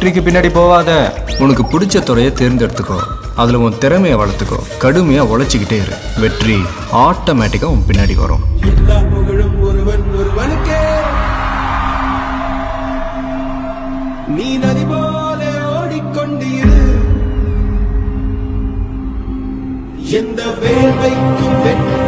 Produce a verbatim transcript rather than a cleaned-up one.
வெற்றிக்கு பின்னாடி போவாத. உனக்கு பிடிச்ச துறையை தேர்ந்தெடுத்துக்கோ, அதுல உன் திறமையை வளர்த்துக்கோ, கடுமையா உழைச்சிக்கிட்டே இரு. வெற்றி ஆட்டோமேட்டிக்கா உன் பின்னாடி வரும். எல்லா புகழும் ஒருவன் ஒருவனுக்கே. நீ நதி போல ஓடிக்கொண்டிரு. எந்த வேலைக்கும் வெற்றி